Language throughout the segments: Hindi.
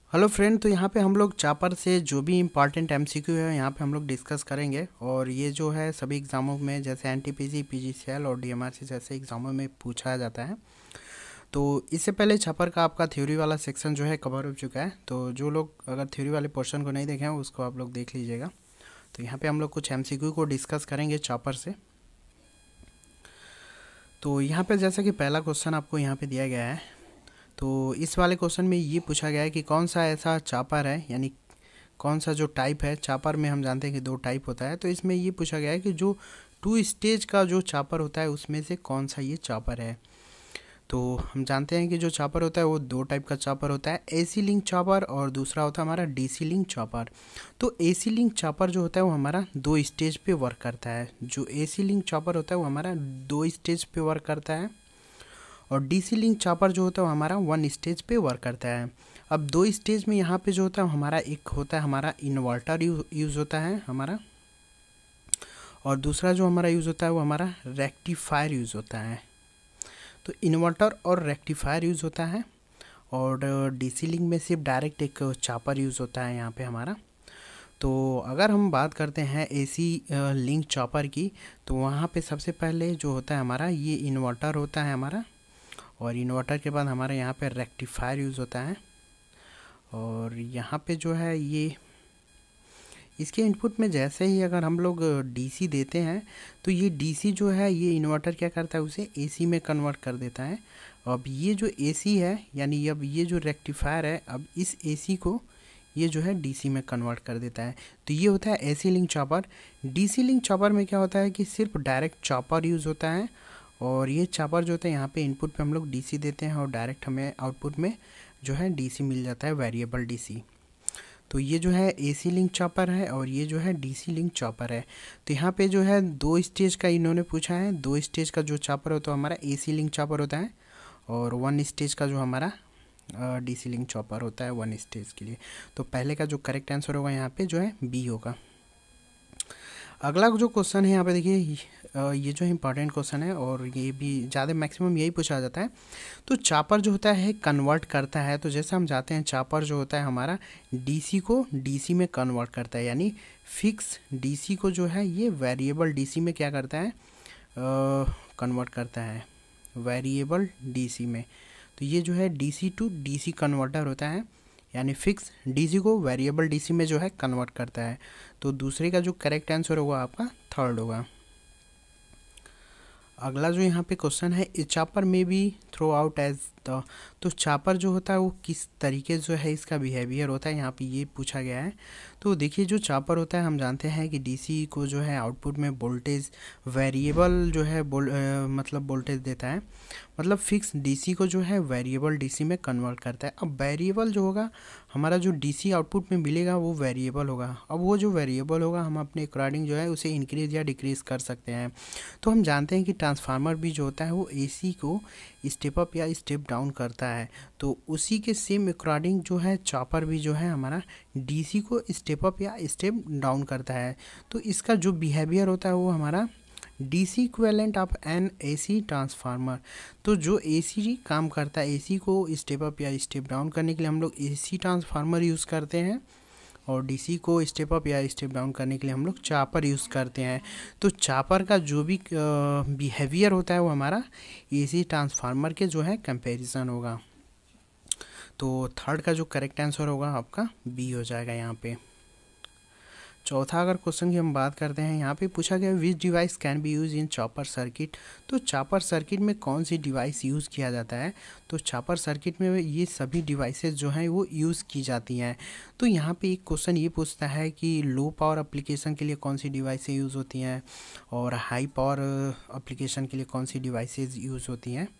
Hello friend. तो यहाँ पे हम लोग चापर से जो भी इम्पॉर्टेंट एमसीक्यू है यहाँ पे हम लोग डिस्कस करेंगे। और ये जो है सभी एग्ज़ामों में जैसे एनटीपीसी, पीजीसीएल और डीएमआरसी जैसे एग्ज़ामों में पूछा जाता है। तो इससे पहले चापर का आपका थ्योरी वाला सेक्शन जो है कवर हो चुका है। तो जो लोग अगर थ्योरी वाले पोर्शन को नहीं देखे हैं उसको आप लोग देख लीजिएगा। तो यहाँ पे हम लोग कुछ एमसीक्यू को डिस्कस करेंगे चापर से। तो यहाँ पे जैसा कि पहला क्वेश्चन आपको यहाँ पे दिया गया है। तो इस वाले क्वेश्चन में ये पूछा गया है कि कौन सा ऐसा चापर है, यानी कौन सा जो टाइप है चापर में। हम जानते हैं कि दो टाइप होता है। तो इसमें ये पूछा गया है कि जो टू स्टेज का जो चापर होता है उसमें से कौन सा ये चापर है। तो हम जानते हैं कि जो चापर होता है वो दो टाइप का चापर होता है, एसी लिंक चापर और दूसरा होता है हमारा डीसी लिंक चापर। तो एसी लिंक चापर जो होता है वो हमारा दो स्टेज पे वर्क करता है। जो एसी लिंक चापर होता है वो हमारा दो स्टेज पे वर्क करता है। और डीसी लिंक चापर जो होता है वो हमारा वन स्टेज पे वर्क करता है। अब दो स्टेज में यहाँ पे जो होता है हमारा एक होता है हमारा इन्वर्टर यूज़ होता है हमारा, और दूसरा जो हमारा यूज़ होता है वो हमारा रेक्टिफायर यूज़ होता है। तो इन्वर्टर और रेक्टिफायर यूज़ होता है। और डीसी लिंक में सिर्फ डायरेक्ट एक चापर यूज़ होता है यहाँ पे हमारा। तो अगर हम बात करते हैं एसी लिंक चॉपर की, तो वहाँ पे सबसे पहले जो होता है हमारा ये इन्वर्टर होता है हमारा। और इन्वर्टर के बाद हमारे यहाँ पे रेक्टिफायर यूज़ होता है। और यहाँ पे जो है ये इसके इनपुट में जैसे ही अगर हम लोग डीसी देते हैं तो ये डीसी जो है ये इन्वर्टर क्या करता है, उसे एसी में कन्वर्ट कर देता है। अब ये जो एसी है, यानी अब ये जो रेक्टिफायर है, अब इस एसी को ये जो है डीसी में कन्वर्ट कर देता है। तो ये होता है AC link chopper. DC link chopper में क्या होता है कि सिर्फ डायरेक्ट चॉपर यूज़ होता है। और ये चॉपर जो होता है यहाँ पे इनपुट पे हम लोग डीसी देते हैं और डायरेक्ट हमें आउटपुट में जो है डीसी मिल जाता है, वेरिएबल डीसी। तो ये जो है एसी लिंक चॉपर है और ये जो है डीसी लिंक चॉपर है। तो यहाँ पे जो है दो स्टेज का इन्होंने पूछा है। दो स्टेज का जो चॉपर होता है हमारा एसी लिंक चॉपर होता है, और वन स्टेज का जो हमारा डीसी लिंक चॉपर होता है वन स्टेज के लिए। तो पहले का जो करेक्ट आंसर होगा यहाँ पे जो है बी होगा। अगला जो क्वेश्चन है यहाँ पे देखिए, ये जो इम्पॉर्टेंट क्वेश्चन है और ये भी ज़्यादा मैक्सिमम यही पूछा जाता है। तो चापर जो होता है कन्वर्ट करता है। तो जैसे हम जाते हैं चापर जो होता है हमारा डीसी को डीसी में कन्वर्ट करता है, यानी फिक्स डीसी को जो है ये वेरिएबल डीसी में क्या करता है, कन्वर्ट करता है वेरिएबल डीसी में। तो ये जो है डीसी टू डीसी कन्वर्टर होता है, यानी फिक्स डीसी को वेरिएबल डीसी में जो है कन्वर्ट करता है। तो दूसरे का जो करेक्ट आंसर होगा आपका थर्ड होगा। अगला जो यहाँ पे क्वेश्चन है, ए चापर में be throw out as the. तो चापर जो होता है वो किस तरीके जो है इसका बिहेवियर होता है, यहाँ पे ये पूछा गया है। तो देखिए जो चापर होता है हम जानते हैं कि डीसी को जो है आउटपुट में वोल्टेज वेरिएबल जो है मतलब वोल्टेज देता है। मतलब फिक्स डीसी को जो है वेरिएबल डीसी में कन्वर्ट करता है। अब वेरिएबल जो होगा हमारा जो डीसी आउटपुट में मिलेगा वो वेरिएबल होगा। अब वो जो वेरिएबल होगा हम अपने अकॉर्डिंग जो है उसे इंक्रीज या डिक्रीज कर सकते हैं। तो हम जानते हैं कि ट्रांसफार्मर भी जो होता है वो एसी को स्टेप अप या स्टेप डाउन करता है। तो उसी के सेम अकॉर्डिंग जो है चॉपर भी जो है हमारा डीसी को स्टेप अप या स्टेप डाउन करता है। तो इसका जो बिहेवियर होता है वो हमारा DC equivalent of an AC transformer. तो जो एसी काम करता है, एसी को स्टेप अप या स्टेप डाउन करने के लिए हम लोग एसी ट्रांसफार्मर यूज़ करते हैं, और डीसी को स्टेप अप या स्टेप डाउन करने के लिए हम लोग चापर यूज़ करते हैं। तो चापर का जो भी बिहेवियर होता है वो हमारा एसी ट्रांसफार्मर के जो है कंपैरिजन होगा। तो थर्ड का जो करेक्ट आंसर होगा आपका बी हो जाएगा यहाँ पे। चौथा अगर क्वेश्चन की हम बात करते हैं, यहाँ पे पूछा गया which device can be use in chopper circuit. तो चॉपर सर्किट में कौन सी डिवाइस यूज़ किया जाता है। तो चॉपर सर्किट में ये सभी डिवाइसेस जो हैं वो यूज़ की जाती हैं। तो यहाँ पे एक क्वेश्चन ये पूछता है कि लो पावर एप्लीकेशन के लिए कौन सी डिवाइसें यूज़ होती हैं, और हाई पावर एप्लीकेशन के लिए कौन सी डिवाइसेस यूज़ होती हैं।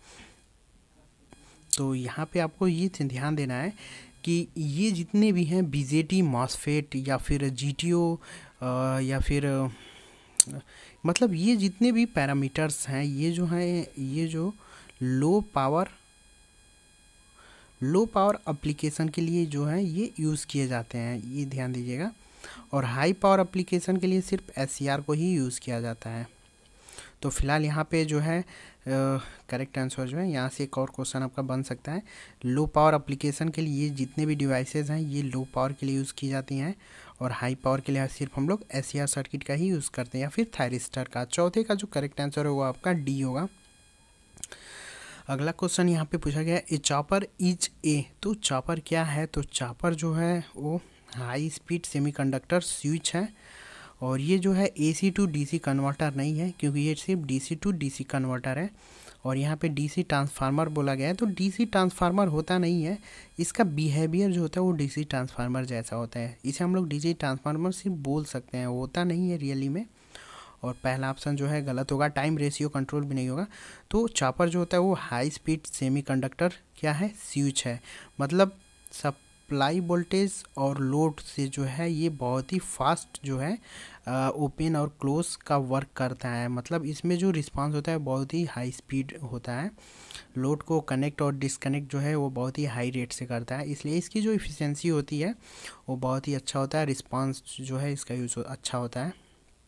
तो यहाँ पे आपको ये ध्यान देना है कि ये जितने भी हैं बीजेटी, मॉसफेट या फिर जीटीओ या फिर मतलब ये जितने भी पैरामीटर्स हैं ये जो हैं ये जो लो पावर एप्लीकेशन के लिए जो है ये यूज़ किए जाते हैं, ये ध्यान दीजिएगा। और हाई पावर एप्लीकेशन के लिए सिर्फ एससीआर को ही यूज़ किया जाता है। तो फिलहाल यहाँ पे जो है करेक्ट आंसर जो है यहाँ से एक और क्वेश्चन आपका बन सकता है। लो पावर एप्लीकेशन के लिए जितने भी डिवाइसेस हैं ये लो पावर के लिए यूज़ की जाती हैं, और हाई पावर के लिए सिर्फ हम लोग SCR सर्किट का ही यूज़ करते हैं, या फिर थायरिस्टर का। चौथे का जो करेक्ट आंसर होगा आपका डी होगा। अगला क्वेश्चन यहाँ पे पूछा गया ए चॉपर इज ए, तो चॉपर क्या है? तो चॉपर जो है वो हाई स्पीड सेमीकंडक्टर स्विच है, और ये जो है AC टू DC कन्वर्टर नहीं है, क्योंकि ये सिर्फ DC टू DC कन्वर्टर है। और यहाँ पे DC ट्रांसफार्मर बोला गया है, तो DC ट्रांसफार्मर होता नहीं है, इसका बिहेवियर जो होता है वो DC ट्रांसफार्मर जैसा होता है, इसे हम लोग DC ट्रांसफार्मर सिर्फ बोल सकते हैं, होता नहीं है रियली में। और पहला ऑप्शन जो है गलत होगा, टाइम रेशियो कंट्रोल भी नहीं होगा। तो चॉपर जो होता है वो हाई स्पीड सेमीकंडक्टर क्या है? स्विच है, मतलब सप्लाई वोल्टेज और लोड से जो है ये बहुत ही फास्ट जो है ओपन और क्लोज का वर्क करता है, मतलब इसमें जो रिस्पांस होता है बहुत ही हाई स्पीड होता है, लोड को कनेक्ट और डिसकनेक्ट जो है वो बहुत ही हाई रेट से करता है, इसलिए इसकी जो इफ़िशेंसी होती है वो बहुत ही अच्छा होता है, रिस्पांस जो है इसका यूज़ अच्छा होता है।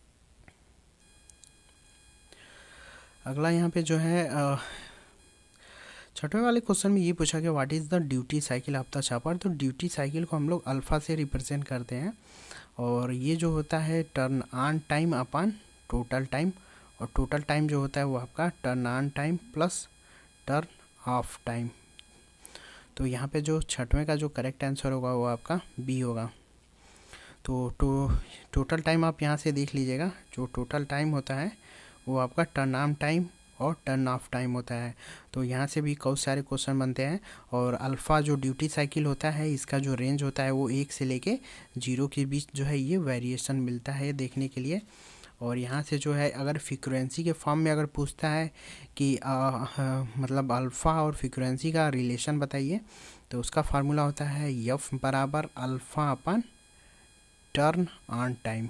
अगला यहाँ पे जो है छठवें वाले क्वेश्चन में ये पूछा गया what is the duty cycle of the chopper. तो ड्यूटी साइकिल को हम लोग अल्फ़ा से रिप्रेजेंट करते हैं, और ये जो होता है turn on time upon total time, और टोटल टाइम जो होता है वो आपका turn on time plus turn off time. तो यहाँ पे जो छठवें का जो करेक्ट आंसर होगा वो आपका बी होगा। तो टोटल टाइम आप यहाँ से देख लीजिएगा, जो टोटल टाइम होता है वो आपका टर्न ऑन टाइम और टर्न ऑफ टाइम होता है। तो यहाँ से भी बहुत सारे क्वेश्चन बनते हैं, और अल्फ़ा जो ड्यूटी साइकिल होता है इसका जो रेंज होता है वो 1 से लेके 0 के बीच जो है ये वेरिएशन मिलता है देखने के लिए। और यहाँ से जो है अगर फ्रीक्वेंसी के फॉर्म में अगर पूछता है कि मतलब अल्फ़ा और फ्रीक्वेंसी का रिलेशन बताइए, तो उसका फार्मूला होता है F बराबर alpha upon turn on time.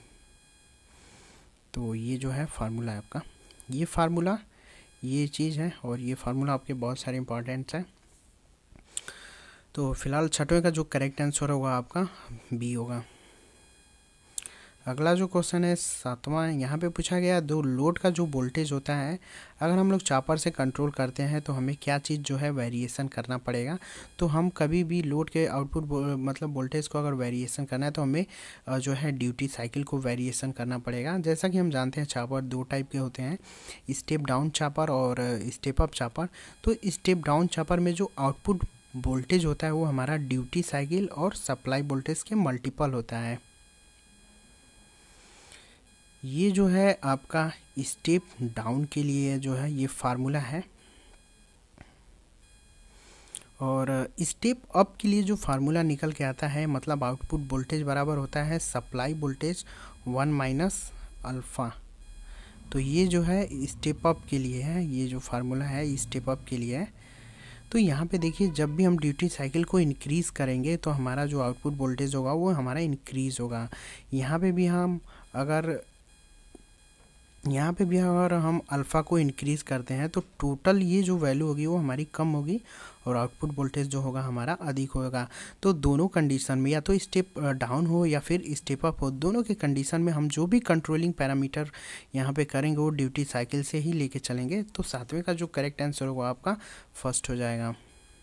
तो ये जो है फार्मूला है आपका, ये फार्मूला ये चीज़ है, और ये फार्मूला आपके बहुत सारे इंपॉर्टेंट्स हैं। तो फिलहाल छठवें का जो करेक्ट आंसर होगा आपका बी होगा। अगला जो क्वेश्चन है सातवां, यहाँ पे पूछा गया दो लोड का जो वोल्टेज होता है अगर हम लोग चॉपर से कंट्रोल करते हैं तो हमें क्या चीज़ जो है वेरिएशन करना पड़ेगा। तो हम कभी भी लोड के आउटपुट मतलब वोल्टेज को अगर वेरिएशन करना है तो हमें जो है ड्यूटी साइकिल को वेरिएशन करना पड़ेगा। जैसा कि हम जानते हैं चॉपर दो टाइप के होते हैं, स्टेप डाउन चॉपर और स्टेप अप चॉपर। तो स्टेप डाउन चॉपर में जो आउटपुट वोल्टेज होता है वो हमारा ड्यूटी साइकिल और सप्लाई वोल्टेज के मल्टीपल होता है। ये जो है आपका स्टेप डाउन के लिए जो है ये फार्मूला है, और स्टेप अप के लिए जो फार्मूला निकल के आता है मतलब आउटपुट वोल्टेज बराबर होता है सप्लाई वोल्टेज 1 माइनस अल्फ़ा। तो ये जो है स्टेप अप के लिए है, ये जो फार्मूला है स्टेप अप के लिए है। तो यहाँ पे देखिए जब भी हम ड्यूटी साइकिल को इंक्रीज़ करेंगे तो हमारा जो आउटपुट वोल्टेज होगा वो हमारा इंक्रीज़ होगा। यहाँ पे भी हम अगर हम अल्फ़ा को इंक्रीज़ करते हैं तो टोटल ये जो वैल्यू होगी वो हमारी कम होगी, और आउटपुट वोल्टेज जो होगा हमारा अधिक होगा। तो दोनों कंडीशन में, या तो स्टेप डाउन हो या फिर स्टेप अप हो, दोनों के कंडीशन में हम जो भी कंट्रोलिंग पैरामीटर यहाँ पे करेंगे वो ड्यूटी साइकिल से ही लेके चलेंगे। तो सातवें का जो करेक्ट आंसर होगा आपका फर्स्ट हो जाएगा।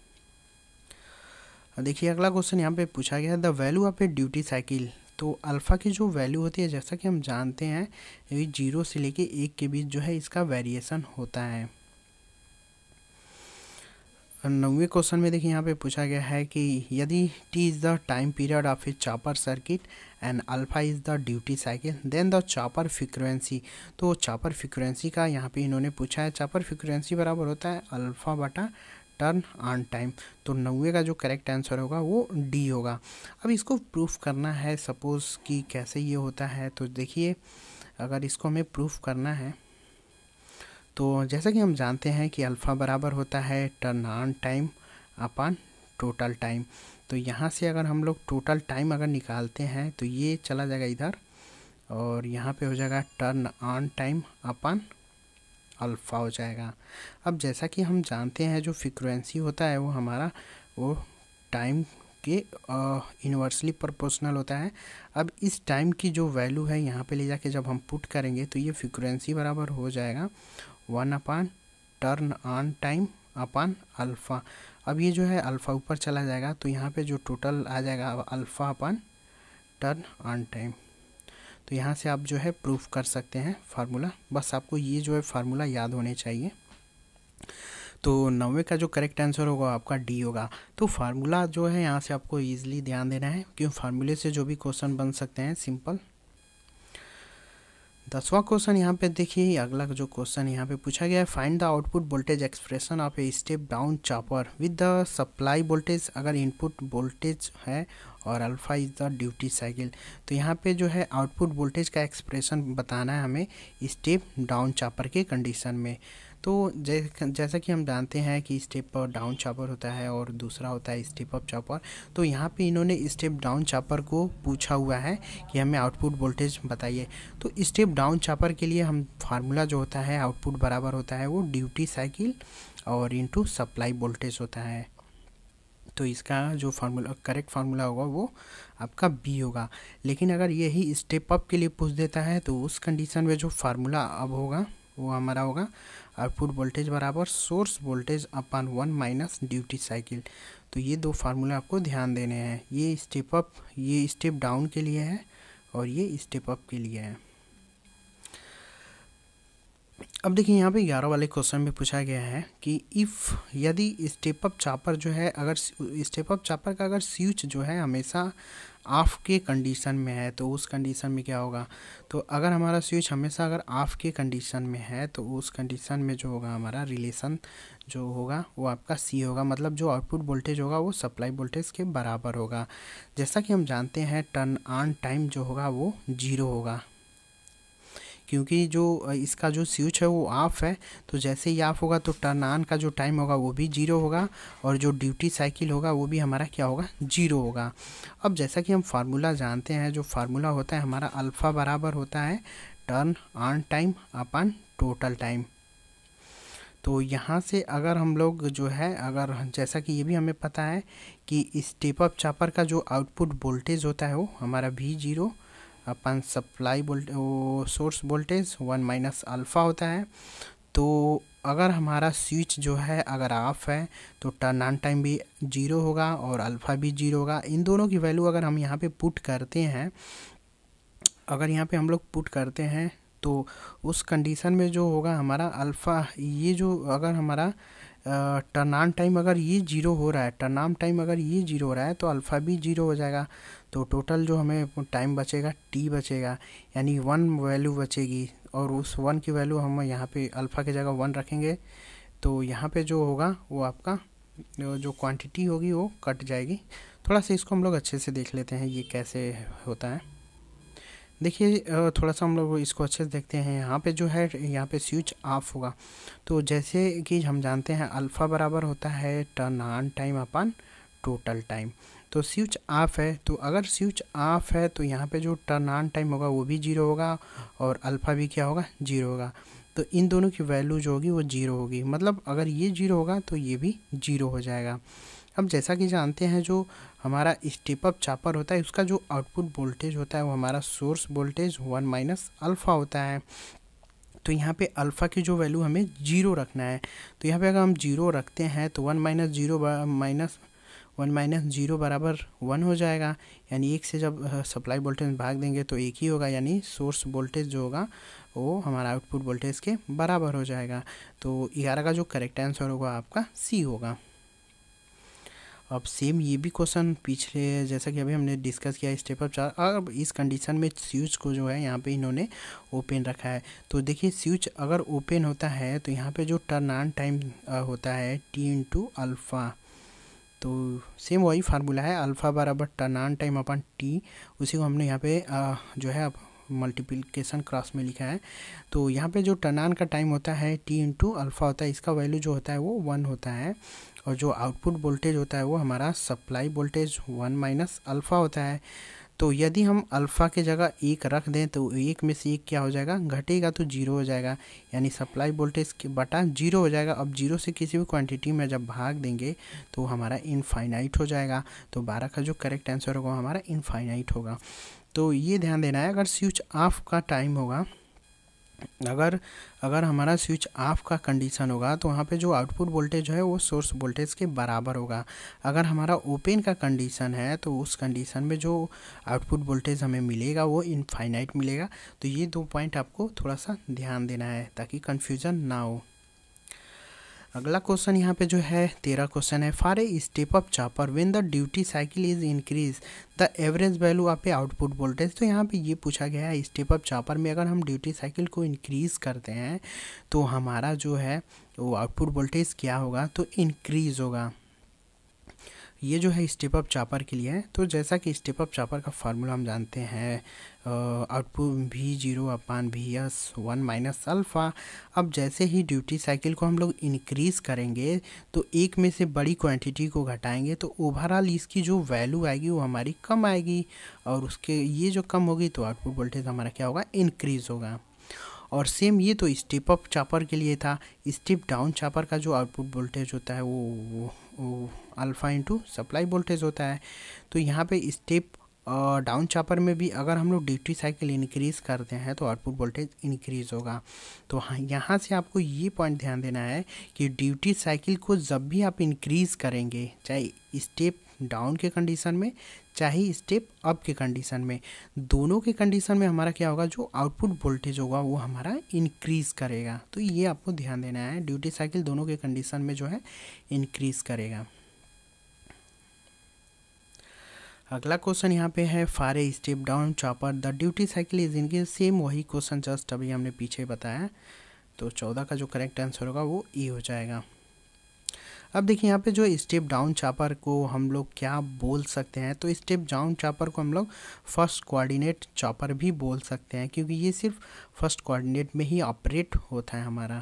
देखिए अगला क्वेश्चन यहाँ पे पूछा गया है the value of a duty cycle. तो अल्फ़ा की जो वैल्यू होती है जैसा कि हम जानते हैं ये 0 से लेके 1 के बीच जो है इसका वेरिएशन होता है। 9वें क्वेश्चन में देखिए यहाँ पे पूछा गया है कि यदि t is the time period of a chopper circuit and alpha is the duty cycle then the chopper frequency. तो चॉपर फ्रीक्वेंसी का यहाँ पे इन्होंने पूछा है, चॉपर फ्रीक्वेंसी बराबर होता है अल्फ़ा बटा टर्न ऑन टाइम। तो 9वें का जो करेक्ट आंसर होगा वो डी होगा। अब इसको प्रूफ करना है, सपोज़ कि कैसे ये होता है। तो देखिए अगर इसको हमें प्रूफ करना है तो जैसा कि हम जानते हैं कि अल्फ़ा बराबर होता है turn on time upon total time. तो यहाँ से अगर हम लोग टोटल टाइम अगर निकालते हैं तो ये चला जाएगा इधर, और यहाँ पे हो जाएगा turn on time upon alpha हो जाएगा। अब जैसा कि हम जानते हैं जो फ्रीक्वेंसी होता है वो हमारा वो टाइम के इन्वर्सली प्रोपोर्शनल होता है। अब इस टाइम की जो वैल्यू है यहाँ पे ले जाके जब हम पुट करेंगे तो ये फ्रीक्वेंसी बराबर हो जाएगा 1 upon turn on time upon alpha. अब ये जो है अल्फ़ा ऊपर चला जाएगा तो यहाँ पे जो टोटल आ जाएगा alpha upon turn on time. तो यहाँ से आप जो है प्रूफ कर सकते हैं फार्मूला। बस आपको ये जो है फार्मूला याद होने चाहिए। तो 90 का जो करेक्ट आंसर होगा आपका डी होगा। तो फार्मूला जो है यहाँ से आपको ईजिली ध्यान देना है, क्यों फार्मूले से जो भी क्वेश्चन बन सकते हैं सिंपल। 10वां क्वेश्चन यहाँ पे देखिए, अगला जो क्वेश्चन यहाँ पे पूछा गया है, find the output voltage expression of a step down chopper with the supply voltage अगर इनपुट वोल्टेज है और alpha is the duty cycle. तो यहाँ पे जो है आउटपुट वोल्टेज का एक्सप्रेशन बताना है हमें स्टेप डाउन चॉपर के कंडीशन में। तो जैसा कि हम जानते हैं कि स्टेप डाउन चॉपर होता है और दूसरा होता है स्टेप अप चॉपर। तो यहाँ पे इन्होंने स्टेप डाउन चॉपर को पूछा हुआ है कि हमें आउटपुट वोल्टेज बताइए। तो स्टेप डाउन चॉपर के लिए हम फार्मूला जो होता है आउटपुट बराबर होता है वो ड्यूटी साइकिल और इनटू सप्लाई वोल्टेज होता है। तो इसका जो फार्मूला करेक्ट फार्मूला होगा वो आपका बी होगा। लेकिन अगर यही स्टेप अप के लिए पूछ देता है तो उस कंडीशन में जो फार्मूला अब होगा वो हमारा होगा आउटपुट वोल्टेज बराबर source voltage upon 1 minus duty cycle. तो ये दो फार्मूले आपको ध्यान देने हैं, ये स्टेप अप ये स्टेप डाउन के लिए है और ये स्टेप अप के लिए है। अब देखिए यहाँ पे 11 वाले क्वेश्चन में पूछा गया है कि इफ़ यदि स्टेप अप चॉपर जो है अगर स्टेप अप चॉपर का अगर स्विच जो है हमेशा ऑफ के कंडीशन में है तो उस कंडीशन में क्या होगा। तो अगर हमारा स्विच हमेशा अगर ऑफ के कंडीशन में है तो उस कंडीशन में जो होगा हमारा रिलेशन जो होगा वो आपका सी होगा, मतलब जो आउटपुट वोल्टेज होगा वो सप्लाई वोल्टेज के बराबर होगा। जैसा कि हम जानते हैं टर्न ऑन टाइम जो होगा वो 0 होगा, क्योंकि जो इसका जो स्विच है वो ऑफ है। तो जैसे ही ऑफ होगा तो टर्न ऑन का जो टाइम होगा वो भी 0 होगा और जो ड्यूटी साइकिल होगा वो भी हमारा क्या होगा 0 होगा। अब जैसा कि हम फार्मूला जानते हैं, जो फार्मूला होता है हमारा अल्फ़ा बराबर होता है turn on time upon total time. तो यहाँ से अगर हम लोग जो है अगर जैसा कि ये भी हमें पता है कि स्टेप अप चॉपर का जो आउटपुट वोल्टेज होता है वो हमारा V0 upon supply source voltage 1 minus alpha होता है। तो अगर हमारा स्विच जो है अगर ऑफ है तो टर्न ऑन टाइम भी 0 होगा और अल्फ़ा भी 0 होगा। इन दोनों की वैल्यू अगर हम यहाँ पे पुट करते हैं, अगर यहाँ पे हम लोग पुट करते हैं तो उस कंडीशन में जो होगा हमारा अल्फ़ा ये जो अगर हमारा टर्न ऑन टाइम अगर ये 0 हो रहा है, टर्न ऑन टाइम अगर ये 0 हो रहा है तो अल्फ़ा भी 0 हो जाएगा। तो टोटल जो हमें टाइम बचेगा टी बचेगा, यानी 1 वैल्यू बचेगी और उस 1 की वैल्यू हम यहाँ पे अल्फ़ा की जगह 1 रखेंगे तो यहाँ पे जो होगा वो आपका जो क्वांटिटी होगी वो कट जाएगी। थोड़ा सा इसको हम लोग अच्छे से देख लेते हैं ये कैसे होता है। देखिए थोड़ा सा हम लोग इसको अच्छे से देखते हैं। यहाँ पे जो है यहाँ पे स्विच ऑफ होगा तो जैसे कि हम जानते हैं अल्फ़ा बराबर होता है turn on time upon total time. तो स्विच ऑफ है तो अगर स्विच ऑफ है तो यहाँ पे जो टर्न ऑन टाइम होगा वो भी 0 होगा और अल्फ़ा भी क्या होगा 0 होगा। तो इन दोनों की वैल्यू जो होगी वो 0 होगी, मतलब अगर ये 0 होगा तो ये भी 0 हो जाएगा। अब जैसा कि जानते हैं जो हमारा स्टेप अप चॉपर होता है उसका जो आउटपुट वोल्टेज होता है वो हमारा सोर्स वोल्टेज 1 माइनस अल्फ़ा होता है। तो यहाँ पे अल्फ़ा की जो वैल्यू हमें 0 रखना है। तो यहाँ पे अगर हम 0 रखते हैं तो 1 माइनस 0 बराबर 1 हो जाएगा, यानी 1 से जब सप्लाई वोल्टेज भाग देंगे तो 1 ही होगा, यानी सोर्स वोल्टेज जो होगा वो हमारा आउटपुट वोल्टेज के बराबर हो जाएगा। तो 11 का जो करेक्ट आंसर होगा आपका सी होगा। अब सेम ये भी क्वेश्चन पिछले जैसा कि अभी हमने डिस्कस किया स्टेप अप चार, अब इस कंडीशन में स्विच को जो है यहाँ पे इन्होंने ओपन रखा है। तो देखिए स्विच अगर ओपन होता है तो यहाँ पे जो टर्न ऑन टाइम होता है टी इंटू अल्फ़ा। तो सेम वही फार्मूला है अल्फ़ा बराबर turn on time upon T, उसी को हमने यहाँ पे जो है मल्टीप्लिकेशन क्रॉस में लिखा है। तो यहाँ पे जो टर्न ऑन का टाइम होता है टी इंटू अल्फ़ा होता है, इसका वैल्यू जो होता है वो 1 होता है और जो आउटपुट वोल्टेज होता है वो हमारा सप्लाई वोल्टेज 1 माइनस अल्फ़ा होता है। तो यदि हम अल्फ़ा के जगह एक रख दें तो एक में से एक क्या हो जाएगा, घटेगा तो जीरो हो जाएगा, यानी सप्लाई वोल्टेज के बटा जीरो हो जाएगा। अब जीरो से किसी भी क्वांटिटी में जब भाग देंगे तो हमारा इनफाइनाइट हो जाएगा। तो 12 का जो करेक्ट आंसर होगा हमारा इनफाइनाइट होगा। तो ये ध्यान देना है, अगर स्विच ऑफ का टाइम होगा, अगर अगर हमारा स्विच ऑफ का कंडीशन होगा तो वहाँ पे जो आउटपुट वोल्टेज है वो सोर्स वोल्टेज के बराबर होगा। अगर हमारा ओपन का कंडीशन है तो उस कंडीशन में जो आउटपुट वोल्टेज हमें मिलेगा वो इनफाइनाइट मिलेगा। तो ये 2 पॉइंट आपको थोड़ा सा ध्यान देना है ताकि कन्फ्यूज़न ना हो। अगला क्वेश्चन यहाँ पे जो है 13 क्वेश्चन है, for a step up chopper when the duty cycle is increase the average value of a output voltage. तो यहाँ पे ये पूछा गया है स्टेप अप चॉपर में अगर हम ड्यूटी साइकिल को इंक्रीज करते हैं तो हमारा जो है वो आउटपुट वोल्टेज क्या होगा, तो इंक्रीज होगा। ये जो है स्टेप अप चॉपर के लिए है। तो जैसा कि स्टेप अप चॉपर का फार्मूला हम जानते हैं, आउटपुट V0/Vs1 माइनस अल्फ़ा। अब जैसे ही ड्यूटी साइकिल को हम लोग इंक्रीज़ करेंगे तो एक में से बड़ी क्वांटिटी को घटाएंगे तो ओवरऑल इसकी जो वैल्यू आएगी वो हमारी कम आएगी, और उसके ये जो कम होगी तो आउटपुट वोल्टेज हमारा क्या होगा, इंक्रीज़ होगा। और सेम ये तो स्टेप अप चॉपर के लिए था। स्टेप डाउन चॉपर का जो आउटपुट वोल्टेज होता है वो अल्फ़ा इंटू सप्लाई वोल्टेज होता है। तो यहाँ पे स्टेप डाउन चॉपर में भी अगर हम लोग ड्यूटी साइकिल इंक्रीज़ करते हैं तो आउटपुट वोल्टेज इंक्रीज़ होगा। तो हाँ, यहाँ से आपको ये पॉइंट ध्यान देना है कि ड्यूटी साइकिल को जब भी आप इंक्रीज़ करेंगे, चाहे स्टेप डाउन के कंडीशन में चाहे स्टेप अप के कंडीशन में, दोनों के कंडीशन में हमारा क्या होगा, जो आउटपुट वोल्टेज होगा वो हमारा इंक्रीज़ करेगा। तो ये आपको ध्यान देना है, ड्यूटी साइकिल दोनों के कंडीशन में जो है इंक्रीज़ करेगा। अगला क्वेश्चन यहाँ पे है, for a step down chopper the duty cycle is इनके, सेम वही क्वेश्चन जस्ट अभी हमने पीछे बताया। तो 14 का जो करेक्ट आंसर होगा वो ए हो जाएगा। अब देखिए यहाँ पे जो स्टेप डाउन चॉपर को हम लोग क्या बोल सकते हैं, तो स्टेप डाउन चॉपर को हम लोग फर्स्ट कोऑर्डिनेट चॉपर भी बोल सकते हैं, क्योंकि ये सिर्फ फर्स्ट कोऑर्डिनेट में ही ऑपरेट होता है हमारा।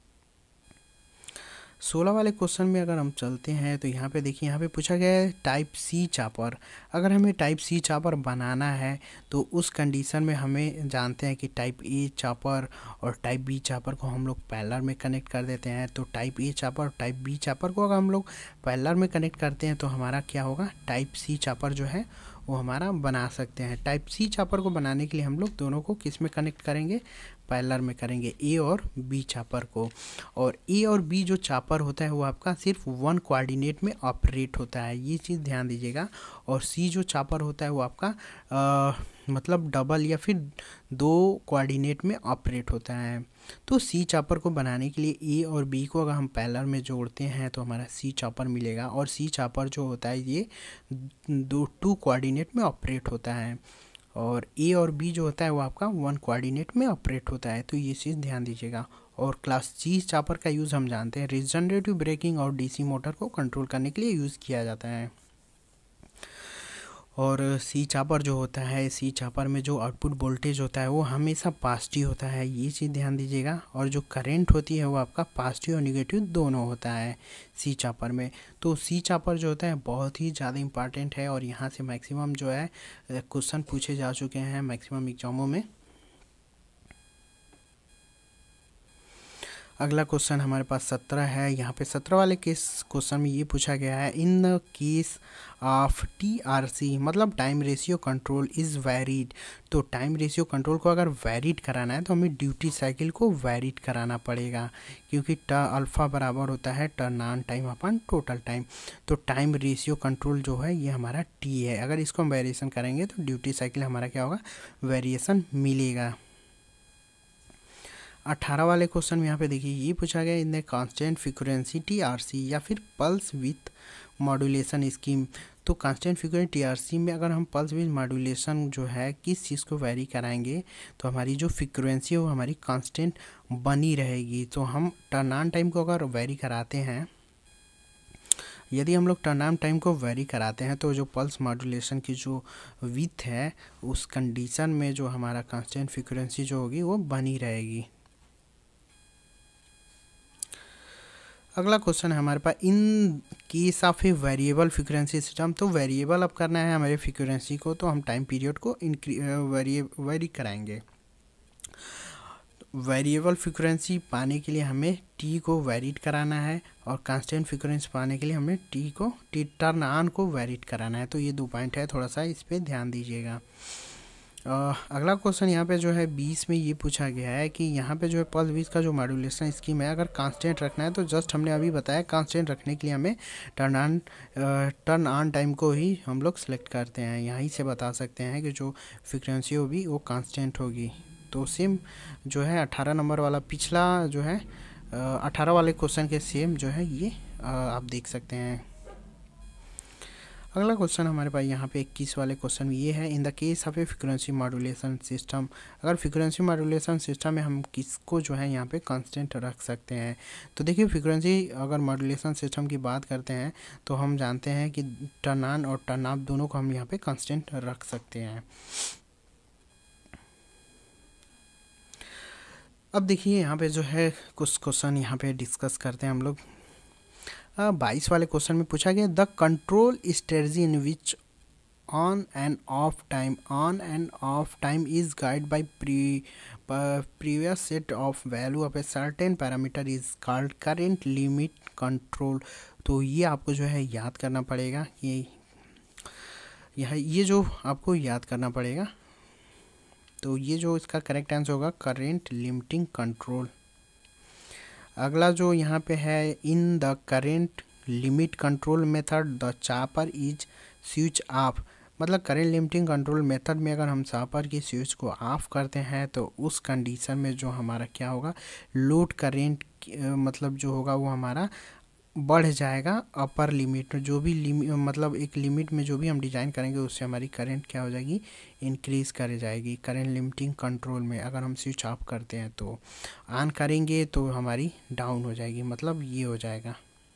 16 वाले क्वेश्चन में अगर हम चलते हैं तो यहाँ पे देखिए, यहाँ पे पूछा गया है टाइप सी चॉपर। अगर हमें टाइप सी चॉपर बनाना है तो उस कंडीशन में हमें जानते हैं कि टाइप ए चॉपर और टाइप बी चॉपर को हम लोग पैरेलल में कनेक्ट कर देते हैं। तो टाइप ए चॉपर और टाइप बी चॉपर को अगर हम लोग पैरेलल में कनेक्ट करते हैं तो हमारा क्या होगा, टाइप सी चॉपर जो है वो हमारा बना सकते हैं। टाइप सी चॉपर को बनाने के लिए हम लोग दोनों को किस में कनेक्ट करेंगे, पैरेलल में करेंगे, ए और बी चॉपर को। और ए और बी जो चॉपर होता है वो आपका सिर्फ वन कोऑर्डिनेट में ऑपरेट होता है, ये चीज़ ध्यान दीजिएगा। और सी जो चॉपर होता है वो आपका मतलब डबल या फिर दो कोऑर्डिनेट में ऑपरेट होता है। तो सी चॉपर को बनाने के लिए ए और बी को अगर हम पैरेलल में जोड़ते हैं तो हमारा सी चॉपर मिलेगा। और सी चॉपर जो होता है ये टू कोऑर्डिनेट में ऑपरेट होता है, और ए और बी जो होता है वो आपका वन कोऑर्डिनेट में ऑपरेट होता है। तो ये चीज़ ध्यान दीजिएगा। और क्लास सी चॉपर का यूज़ हम जानते हैं रिजनरेटिव ब्रेकिंग और डीसी मोटर को कंट्रोल करने के लिए यूज़ किया जाता है। और सी चॉपर जो होता है, सी चॉपर में जो आउटपुट वोल्टेज होता है वो हमेशा पॉजिटिव होता है, ये चीज़ ध्यान दीजिएगा। और जो करंट होती है वो आपका पॉजिटिव और निगेटिव दोनों होता है सी चॉपर में। तो सी चॉपर जो होता है बहुत ही ज़्यादा इंपॉर्टेंट है, और यहाँ से मैक्सिमम जो है क्वेश्चन पूछे जा चुके हैं मैक्सिमम एग्जामों में। अगला क्वेश्चन हमारे पास 17 है। यहाँ पे 17 वाले केस क्वेश्चन में ये पूछा गया है, in the case of TRC मतलब time ratio control is varied. तो टाइम रेशियो कंट्रोल को अगर वैरिड कराना है तो हमें ड्यूटी साइकिल को वैरिड कराना पड़ेगा, क्योंकि अल्फ़ा बराबर होता है turn on time upon total time. तो टाइम रेशियो कंट्रोल जो है ये हमारा T है, अगर इसको हम वेरिएशन करेंगे तो ड्यूटी साइकिल हमारा क्या होगा, वेरिएशन मिलेगा। 18 वाले क्वेश्चन में यहाँ पे देखिए ये पूछा गया, in the constant frequency TRC या फिर पल्स विथ मॉड्यूलेशन स्कीम। तो कांस्टेंट फ्रीक्वेंसी TRC में अगर हम पल्स विथ मॉड्यूलेशन जो है किस चीज़ को वैरी कराएंगे तो हमारी जो फ्रीक्वेंसी है वो हमारी कांस्टेंट बनी रहेगी। तो हम टर्न ऑन टाइम को अगर वैरी कराते हैं, यदि हम लोग टर्न ऑन टाइम को वैरी कराते हैं तो जो पल्स मॉड्यूलेशन की जो विथ है उस कंडीशन में जो हमारा कांस्टेंट फ्रीक्वेंसी जो होगी वो बनी रहेगी। अगला क्वेश्चन है हमारे पास, in case of a variable frequency system. तो वेरिएबल अब करना है हमारे फ्रीक्वेंसी को, तो हम टाइम पीरियड को वेरी कराएंगे। वेरिएबल फ्रीक्वेंसी पाने के लिए हमें टी को वेरीड कराना है, और कांस्टेंट फ्रीक्वेंसी पाने के लिए हमें टी टर्न ऑन को वेरीड कराना है। तो ये 2 पॉइंट है, थोड़ा सा इस पर ध्यान दीजिएगा। अगला क्वेश्चन यहाँ पे जो है 20 में ये पूछा गया है कि यहाँ पे जो है पल्स विड्थ का जो मॉड्यूलेशन स्कीम है, अगर कांस्टेंट रखना है तो जस्ट हमने अभी बताया कांस्टेंट रखने के लिए हमें टर्न ऑन टाइम को ही हम लोग सेलेक्ट करते हैं। यहीं से बता सकते हैं कि जो फ्रीक्वेंसी होगी वो कांस्टेंट होगी। तो सेम जो है 18 नंबर वाला पिछला जो है 18 वाले क्वेश्चन के सेम जो है ये आप देख सकते हैं। अगला क्वेश्चन हमारे पास यहाँ पे 21 वाले क्वेश्चन में ये है, in the case of a frequency modulation system. अगर फ्रीक्वेंसी मॉड्यूलेशन सिस्टम में हम किसको जो है यहाँ पे कांस्टेंट रख सकते हैं। तो देखिए फ्रीक्वेंसी अगर मॉड्यूलेशन सिस्टम की बात करते हैं तो हम जानते हैं कि टर्न ऑन और टर्न ऑफ दोनों को हम यहाँ पे कांस्टेंट रख सकते हैं। अब देखिए यहाँ पे जो है कुछ क्वेश्चन यहाँ पे डिस्कस करते हैं हम लोग। 22 वाले क्वेश्चन में पूछा गया, the control strategy in which on and off time is guide by previous set of value of a certain parameter is called current limit control. तो ये आपको जो है याद करना पड़ेगा, ये जो आपको याद करना पड़ेगा। तो ये जो इसका करेक्ट आंसर होगा करेंट लिमिटिंग कंट्रोल। अगला जो यहाँ पे है, in the current limit control method the chopper is switch off. मतलब करेंट लिमिटिंग कंट्रोल मेथड में अगर हम चापर की स्विच को ऑफ करते हैं तो उस कंडीशन में जो हमारा क्या होगा, लोड करेंट मतलब जो होगा वो हमारा बढ़ जाएगा अपर लिमिट में। जो भी मतलब एक लिमिट में जो भी हम डिज़ाइन करेंगे उससे हमारी करंट क्या हो जाएगी, इंक्रीज़ कर जाएगी। करंट लिमिटिंग कंट्रोल में अगर हम स्विच ऑफ करते हैं तो ऑन करेंगे तो हमारी डाउन हो जाएगी, मतलब ये हो जाएगा।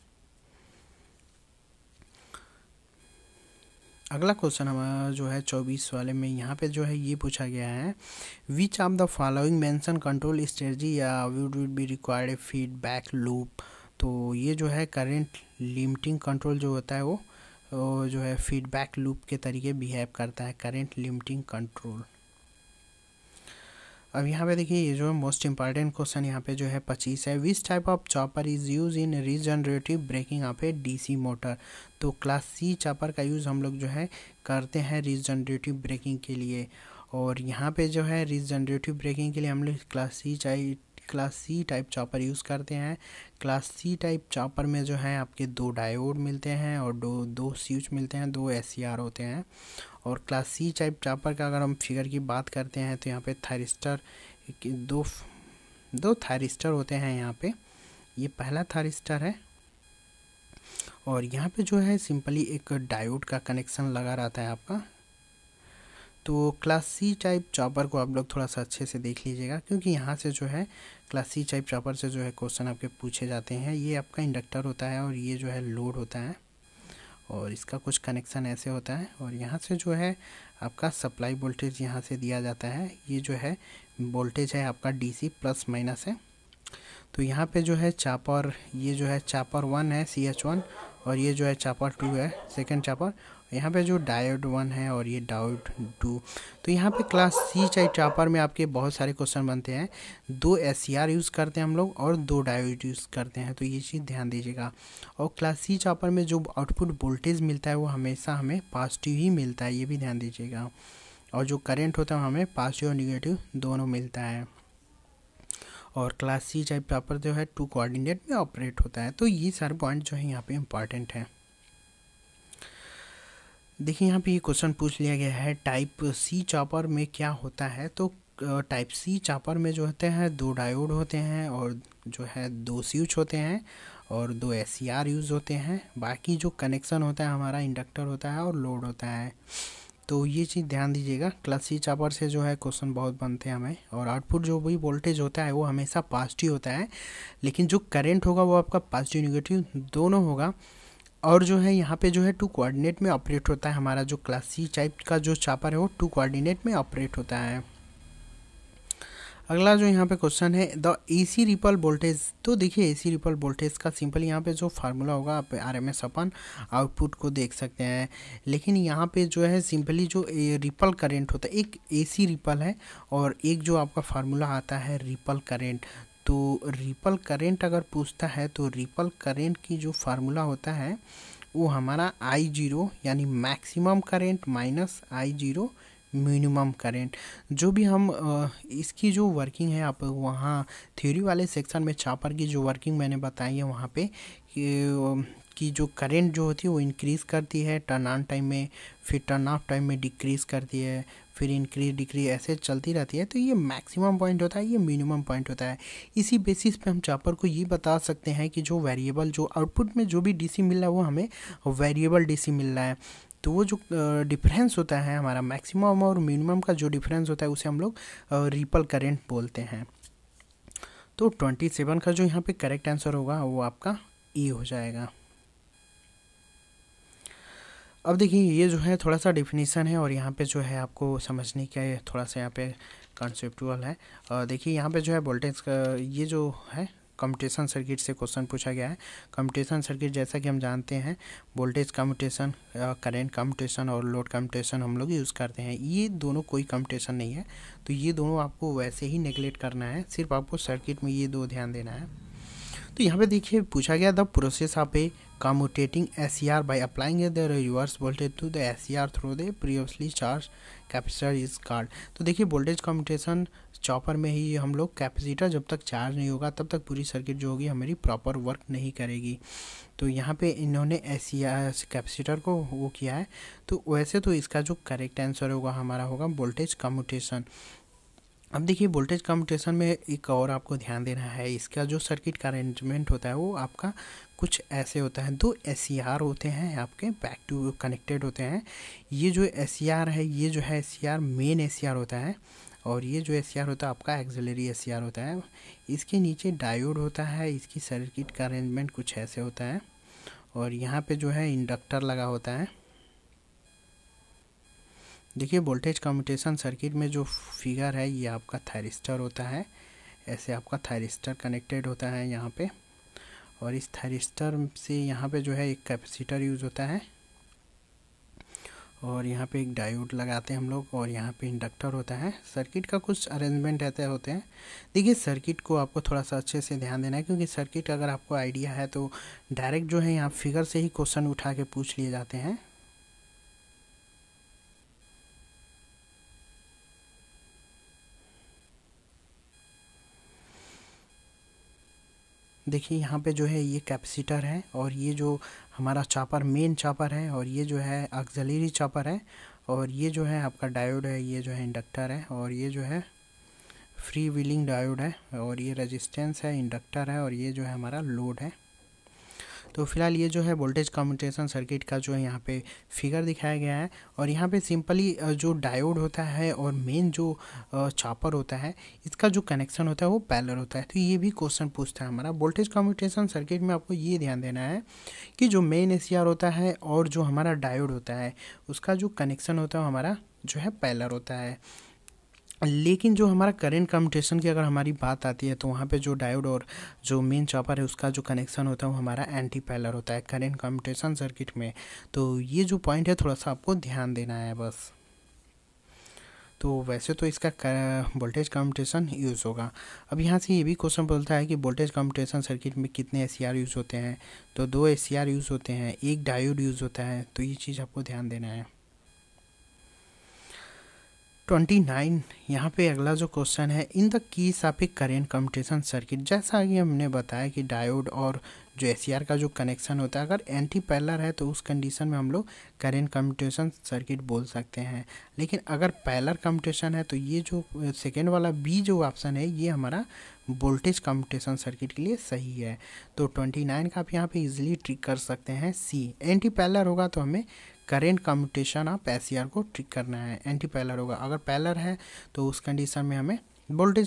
अगला क्वेश्चन हमारा जो है 24 वाले में यहाँ पे जो है ये पूछा गया है, which of the following mention control strategy या would be required a feedback loop. तो ये जो है करंट लिमिटिंग कंट्रोल जो होता है वो जो है फीडबैक लूप के तरीके बिहेव करता है करंट लिमिटिंग कंट्रोल। अब यहाँ पे देखिए ये जो है मोस्ट इंपॉर्टेंट क्वेश्चन यहाँ पे जो है 25 है, which type of chopper is use in regenerative braking of a DC motor. तो क्लास सी चॉपर का यूज़ हम लोग जो है करते हैं रीजनरेटिव ब्रेकिंग के लिए। और यहाँ पे जो है रीजनरेटिव ब्रेकिंग के लिए हम लोग class C type chopper use करते हैं। क्लास सी टाइप चॉपर में जो है आपके 2 डायोड मिलते हैं और दो स्विच मिलते हैं, 2 एससीआर होते हैं। और क्लास सी टाइप चॉपर का अगर हम फिगर की बात करते हैं तो यहाँ पे थायरिस्टर दो थायरिस्टर होते हैं। यहाँ पे ये पहला थायरिस्टर है और यहाँ पे जो है सिंपली एक डायोड का कनेक्शन लगा रहता है आपका। तो क्लास सी टाइप चॉपर को आप लोग थोड़ा सा अच्छे से देख लीजिएगा, क्योंकि यहाँ से जो है क्लास सी टाइप चॉपर से जो है क्वेश्चन आपके पूछे जाते हैं। ये आपका इंडक्टर होता है और ये जो है लोड होता है और इसका कुछ कनेक्शन ऐसे होता है। और यहाँ से जो है आपका सप्लाई वोल्टेज यहाँ से दिया जाता है। ये जो है वोल्टेज है आपका डीसी प्लस माइनस है। तो यहाँ पे जो है चापर, ये जो है चापर 1 है CH1 और ये जो है चापर 2 है सेकंड चापर। यहाँ पे जो डायोड 1 है और ये डायोड 2। तो यहाँ पे क्लास सी चापर में आपके बहुत सारे क्वेश्चन बनते हैं। 2 SCR यूज़ करते हैं हम लोग और 2 डायोड यूज़ करते हैं, तो ये चीज़ ध्यान दीजिएगा। और क्लास सी चापर में जो आउटपुट वोल्टेज मिलता है वो हमेशा हमें पॉजिटिव ही मिलता है, ये भी ध्यान दीजिएगा। और जो करेंट होता है हमें पॉजिटिव और निगेटिव दोनों मिलता है। और क्लास सी टाइप चॉपर जो है 2 कोऑर्डिनेट में ऑपरेट होता है। तो ये सारे पॉइंट जो है यहाँ पे इम्पॉर्टेंट है। देखिए यहाँ पे ये क्वेश्चन पूछ लिया गया है, टाइप सी चॉपर में क्या होता है। तो टाइप सी चॉपर में जो होते हैं 2 डायोड होते हैं और जो है 2 स्विच होते हैं और 2 SCR यूज़ होते हैं। बाकी जो कनेक्शन होता है हमारा इंडक्टर होता है और लोड होता है। तो ये चीज़ ध्यान दीजिएगा। क्लास सी चॉपर से जो है क्वेश्चन बहुत बनते हैं हमें। और आउटपुट जो भी वोल्टेज होता है वो हमेशा पॉजिटिव होता है, लेकिन जो करंट होगा वो आपका पॉजिटिव निगेटिव दोनों होगा। और जो है यहाँ पे जो है 2 कोऑर्डिनेट में ऑपरेट होता है। हमारा जो क्लास सी टाइप का जो चॉपर है वो 2 कोऑर्डिनेट में ऑपरेट होता है। अगला जो यहाँ पे क्वेश्चन है द एसी रिपल वोल्टेज। तो देखिए एसी रिपल वोल्टेज का सिंपल यहाँ पे जो फार्मूला होगा आप RMS अपन आउटपुट को देख सकते हैं। लेकिन यहाँ पे जो है सिंपली जो रिपल करंट होता है, एक एसी रिपल है और एक जो आपका फार्मूला आता है रिपल करंट। तो रिपल करंट अगर पूछता है तो रिपल करंट की जो फार्मूला होता है वो हमारा I0 यानी maximum current minus I0 minimum current. जो भी हम इसकी जो वर्किंग है आप वहाँ थ्योरी वाले सेक्शन में चापर की जो वर्किंग मैंने बताई है वहाँ पे कि जो करंट जो होती है वो इंक्रीज़ करती है टर्न ऑन टाइम में, फिर टर्न ऑफ टाइम में डिक्रीज़ करती है, फिर इंक्रीज डिक्रीज ऐसे चलती रहती है। तो ये मैक्सिमम पॉइंट होता है, ये मिनिमम पॉइंट होता है। इसी बेसिस पे हम चापर को ये बता सकते हैं कि जो वेरिएबल जो आउटपुट में जो भी DC मिल रहा है वो हमें वेरिएबल DC मिल रहा है। तो वो जो डिफरेंस होता है हमारा मैक्सिमम और मिनिमम का जो डिफरेंस होता है उसे हम लोग रिपल करंट बोलते हैं। तो 27 का जो यहाँ पे करेक्ट आंसर होगा वो आपका E हो जाएगा। अब देखिए ये जो है थोड़ा सा डिफिनीसन है और यहाँ पे जो है आपको समझने का थोड़ा सा यहाँ पे कॉन्सेप्चुअल है। देखिए यहाँ पे जो है वोल्टेज का ये जो है कम्यूटेशन सर्किट से क्वेश्चन पूछा गया है। कम्यूटेशन सर्किट जैसा कि हम जानते हैं वोल्टेज कम्यूटेशन, करंट कम्यूटेशन और लोड कम्यूटेशन हम लोग यूज़ करते हैं। ये दोनों कोई कम्यूटेशन नहीं है, तो ये दोनों आपको वैसे ही नेगलेक्ट करना है, सिर्फ आपको सर्किट में ये दो ध्यान देना है। तो यहाँ पे देखिए पूछा गया the process of a commutating SCR by applying the reverse voltage to the SCR through the previously charge capacitor is called. तो देखिए वोल्टेज कम्यूटेशन चॉपर में ही हम लोग कैपेसिटर जब तक चार्ज नहीं होगा तब तक पूरी सर्किट जो होगी हमारी प्रॉपर वर्क नहीं करेगी। तो यहाँ पे इन्होंने SCR कैपेसिटर को वो किया है। तो वैसे तो इसका जो करेक्ट आंसर होगा हमारा होगा वोल्टेज कम्यूटेशन। अब देखिए वोल्टेज कम्यूटेशन में एक और आपको ध्यान देना है, इसका जो सर्किट का अरेंजमेंट होता है वो आपका कुछ ऐसे होता है। दो SCR होते हैं आपके बैक टू कनेक्टेड होते हैं। ये जो SCR है ये जो है SCR मेन SCR होता है और ये जो SCR होता है आपका एक्सिलरी SCR होता है। इसके नीचे डायोड होता है, इसकी सर्किट का अरेंजमेंट कुछ ऐसे होता है और यहाँ पे जो है इंडक्टर लगा होता है। देखिए वोल्टेज कम्यूटेशन सर्किट में जो फिगर है ये आपका थायरिस्टर होता है, ऐसे आपका थायरिस्टर कनेक्टेड होता है यहाँ पे और इस थायरिस्टर से यहाँ पे जो है एक कैपेसिटर यूज़ होता है और यहाँ पे एक डायोड लगाते हैं हम लोग और यहाँ पे इंडक्टर होता है। सर्किट का कुछ अरेंजमेंट ऐसे होते हैं। देखिए सर्किट को आपको थोड़ा सा अच्छे से ध्यान देना है क्योंकि सर्किट अगर आपको आइडिया है तो डायरेक्ट जो है यहाँ फिगर से ही क्वेश्चन उठा के पूछ लिए जाते हैं। देखिए यहाँ पे जो है ये कैपेसिटर है और ये जो हमारा चापर मेन चापर है और ये जो है ऑक्सिलरी चापर है और ये जो है आपका डायोड है, ये जो है इंडक्टर है और ये जो है फ्री व्हीलिंग डायोड है और ये रेजिस्टेंस है, इंडक्टर है और ये जो है हमारा लोड है। तो फिलहाल ये जो है वोल्टेज कम्यूटेशन सर्किट का जो है यहाँ पे फिगर दिखाया गया है और यहाँ पे सिंपली जो डायोड होता है और मेन जो चापर होता है इसका जो कनेक्शन होता है वो पैरेलल होता है। तो ये भी क्वेश्चन पूछता है हमारा वोल्टेज कम्यूटेशन सर्किट में। आपको ये ध्यान देना है कि जो मेन SCR होता है और जो हमारा डायोड होता है उसका जो कनेक्शन होता है हमारा जो है पैरेलल होता है। लेकिन जो हमारा करंट कम्यूटेशन की अगर हमारी बात आती है तो वहाँ पे जो डायोड और जो मेन चॉपर है उसका जो कनेक्शन होता है वो हमारा एंटी पैरेलल होता है करंट कम्यूटेशन सर्किट में। तो ये जो पॉइंट है थोड़ा सा आपको ध्यान देना है बस। तो वैसे तो इसका वोल्टेज कम्यूटेशन यूज़ होगा। अब यहाँ से ये भी क्वेश्चन बोलता है कि वोल्टेज कम्यूटेशन सर्किट में कितने SCR यूज़ होते हैं। तो 2 SCR यूज़ होते हैं, एक डायोड यूज़ होता है। तो ये चीज़ आपको ध्यान देना है। 29 यहाँ पे अगला जो क्वेश्चन है in the case of a current commutation circuit. जैसा कि हमने बताया कि डायोड और जो SCR का जो कनेक्शन होता है अगर एंटी पैरेलल है तो उस कंडीशन में हम लोग करेंट कम्यूटेशन सर्किट बोल सकते हैं। लेकिन अगर पैरेलल कम्यूटेशन है तो ये जो सेकेंड वाला B जो ऑप्शन है ये हमारा वोल्टेज कम्यूटेशन सर्किट के लिए सही है। तो 29 का आप यहाँ पे इजीली ट्रिक कर सकते हैं C। एंटी पैरेलल होगा तो हमें करेंट कम्यूटेशन ऑफ SCR को ट्रिक करना है, एंटी पैरेलल होगा। अगर पैरेलल है तो उस कंडीशन में हमें वोल्टेज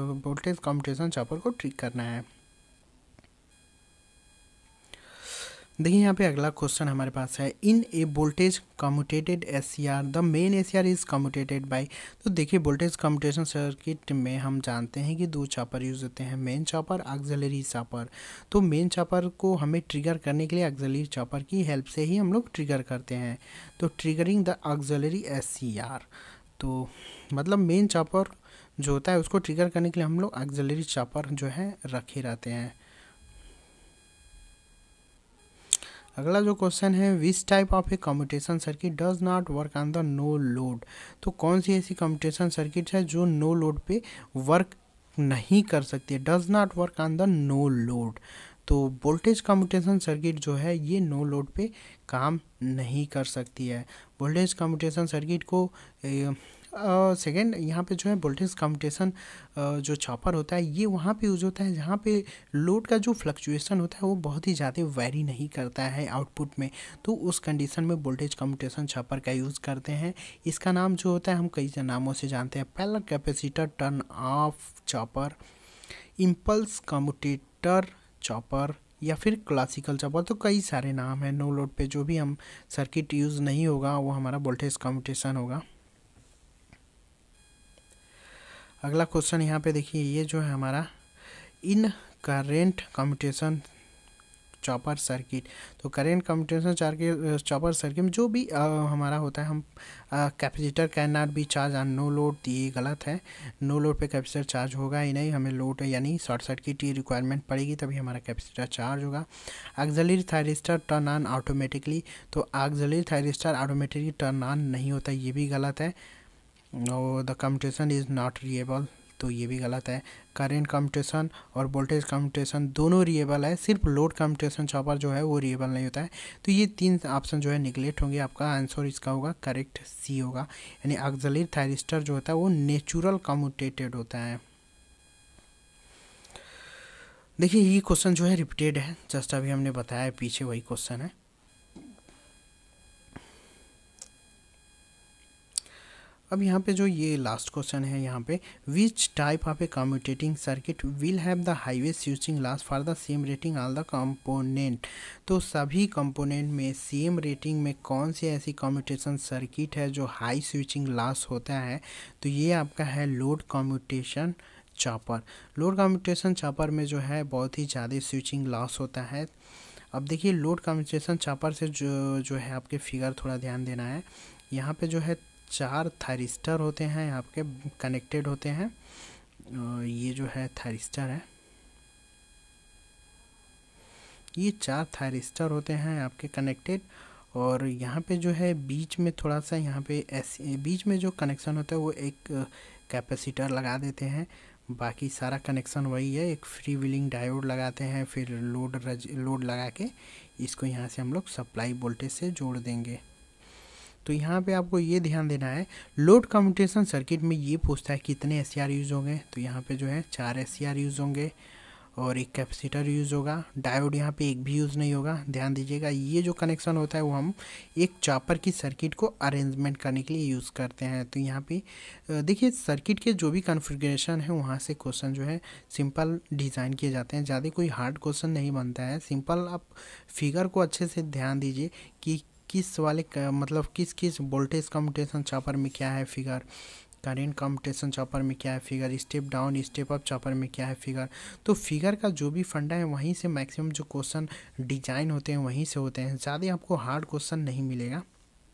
कम्यूटेशन चापर को ट्रिक करना है। देखिए यहाँ पे अगला क्वेश्चन हमारे पास है, in a voltage commutated SCR the main SCR is commutated by. तो देखिए वोल्टेज कम्यूटेशन सर्किट में हम जानते हैं कि दो चापर यूज होते हैं, मेन चापर, ऑक्सिलरी चापर। तो मेन चापर को हमें ट्रिगर करने के लिए ऑक्सिलरी चापर की हेल्प से ही हम लोग ट्रिगर करते हैं। तो ट्रिगरिंग द ऑक्सिलरी एससीआर, तो मतलब मेन चापर जो होता है उसको ट्रिगर करने के लिए हम लोग ऑक्सिलरी चापर जो है रखे रहते हैं। अगला जो क्वेश्चन है, which type of a commutation circuit does not work on the no load. तो कौन सी ऐसी कम्यूटेशन सर्किट है जो नो लोड पे वर्क नहीं कर सकती है, does not work on the no load. तो वोल्टेज कम्यूटेशन सर्किट जो है ये नो लोड पे काम नहीं कर सकती है। वोल्टेज कम्यूटेशन सर्किट को सेकेंड यहाँ पे जो है वोल्टेज कम्यूटेशन जो चॉपर होता है ये वहाँ पे यूज होता है जहाँ पे लोड का जो फ्लक्चुएशन होता है वो बहुत ही ज़्यादा वेरी नहीं करता है आउटपुट में। तो उस कंडीशन में वोल्टेज कम्यूटेशन चॉपर का यूज़ करते हैं। इसका नाम जो होता है हम कई नामों से जानते हैं, parallel capacitor turn off chopper, impulse commutator chopper, या फिर क्लासिकल चॉपर। तो कई सारे नाम हैं। नो लोड पे जो भी हम सर्किट यूज़ नहीं होगा वो हमारा वोल्टेज कम्यूटेशन होगा। अगला क्वेश्चन यहाँ पे देखिए, ये जो है हमारा इन करेंट कम्यूटेशन चॉपर सर्किट। तो करेंट कम्यूटेशन चॉपर सर्किट में जो भी हमारा होता है, हम capacitor can not be charge on no load, तो ये गलत है। नो लोड पे कैपेसिटर चार्ज होगा ही नहीं, हमें लोड यानी शॉर्ट सर्किट की रिक्वायरमेंट पड़ेगी तभी हमारा कैपेसिटर चार्ज होगा। Auxiliary thyristor turn on automatically, तो auxiliary thyristor automatically turn on नहीं होता, ये भी गलत है। और the commutation is not reliable, तो ये भी गलत है। करेंट कम्यूटेशन और वोल्टेज कम्यूटेशन दोनों रिएबल है, सिर्फ लोड कम्यूटेशन चॉपर जो है वो रिएबल नहीं होता है। तो ये तीन ऑप्शन जो है निगलेक्ट होंगे, आपका आंसर इसका होगा करेक्ट सी होगा। यानी ऑक्सिलरी थायरिस्टर जो होता है वो नेचुरल कम्यूटेटेड होता है। देखिए ये क्वेश्चन जो है रिपीटेड है, जस्ट अभी हमने बताया पीछे वही क्वेश्चन है। अब यहाँ पे जो ये लास्ट क्वेश्चन है यहाँ पे, which type of a commutating circuit will have the highest switching loss for the same rating all the component. तो सभी कंपोनेंट में सेम रेटिंग में कौन सी ऐसी कम्यूटेशन सर्किट है जो हाई स्विचिंग लॉस होता है। तो ये आपका है load commutation chopper. Load commutation chopper में जो है बहुत ही ज़्यादा स्विचिंग लॉस होता है। अब देखिए लोड कम्यूटेशन चॉपर से जो है आपके फिगर थोड़ा ध्यान देना है। यहाँ पे जो है 4 थायरिस्टर होते हैं आपके कनेक्टेड होते हैं। ये जो है थायरिस्टर है, ये 4 थायरिस्टर होते हैं आपके कनेक्टेड। और यहाँ पे जो है बीच में थोड़ा सा यहाँ पे ऐसे बीच में जो कनेक्शन होता है वो एक कैपेसिटर लगा देते हैं, बाकी सारा कनेक्शन वही है। एक फ्री व्हीलिंग डायोड लगाते हैं, फिर लोड लगा के इसको यहाँ से हम लोग सप्लाई वोल्टेज से जोड़ देंगे। तो यहाँ पे आपको ये ध्यान देना है, लोड कम्यूटेशन सर्किट में ये पूछता है कितने एससीआर यूज़ होंगे। तो यहाँ पे जो है 4 एससीआर यूज़ होंगे और एक कैपेसिटर यूज़ होगा। डायोड यहाँ पे एक भी यूज़ नहीं होगा। ध्यान दीजिएगा ये जो कनेक्शन होता है वो हम एक चॉपर की सर्किट को अरेंजमेंट करने के लिए यूज़ करते हैं। तो यहाँ पे देखिए सर्किट के जो भी कॉन्फ़िगरेशन है वहाँ से क्वेश्चन जो है सिंपल डिज़ाइन किए जाते हैं, ज़्यादा कोई हार्ड क्वेश्चन नहीं बनता है। सिंपल आप फिगर को अच्छे से ध्यान दीजिए कि किस वाले मतलब किस किस वोल्टेज कम्यूटेशन चॉपर में क्या है फिगर, करेंट कम्यूटेशन चॉपर में क्या है figure, step down step up chopper में क्या है फिगर। तो फिगर का जो भी फंडा है वहीं से मैक्सिमम जो क्वेश्चन डिजाइन होते हैं वहीं से होते हैं, ज़्यादा आपको हार्ड क्वेश्चन नहीं मिलेगा।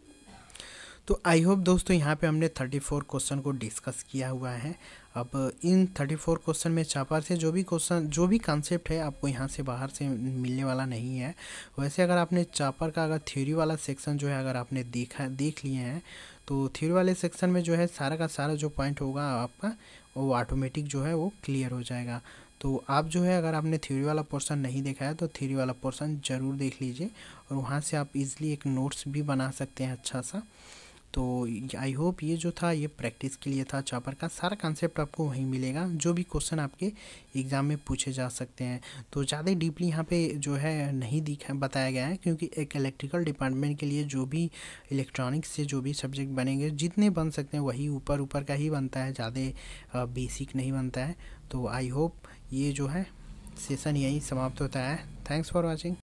तो आई होप दोस्तों यहाँ पे हमने 34 क्वेश्चन को डिस्कस किया हुआ है। अब इन 34 क्वेश्चन में चॉपर से जो भी कॉन्सेप्ट है आपको यहाँ से बाहर से मिलने वाला नहीं है। वैसे अगर आपने चॉपर का अगर थ्योरी वाला सेक्शन जो है अगर आपने देख लिए हैं तो थ्योरी वाले सेक्शन में जो है सारा का सारा जो पॉइंट होगा आपका वो ऑटोमेटिक जो है वो क्लियर हो जाएगा। तो आप जो है अगर आपने थ्योरी वाला पोर्शन नहीं देखा है तो थ्योरी वाला पोर्शन ज़रूर देख लीजिए और वहाँ से आप इजीली एक नोट्स भी बना सकते हैं अच्छा सा। तो आई होप ये जो था ये प्रैक्टिस के लिए था, चॉपर का सारा कॉन्सेप्ट आपको वहीं मिलेगा, जो भी क्वेश्चन आपके एग्ज़ाम में पूछे जा सकते हैं। तो ज़्यादा डीपली यहाँ पे जो है नहीं बताया गया है, क्योंकि एक इलेक्ट्रिकल डिपार्टमेंट के लिए जो भी इलेक्ट्रॉनिक्स से जो भी सब्जेक्ट बनेंगे जितने बन सकते हैं वही ऊपर ऊपर का ही बनता है, ज़्यादा बेसिक नहीं बनता है। तो आई होप ये जो है सेशन यहीं समाप्त होता है। Thanks for watching.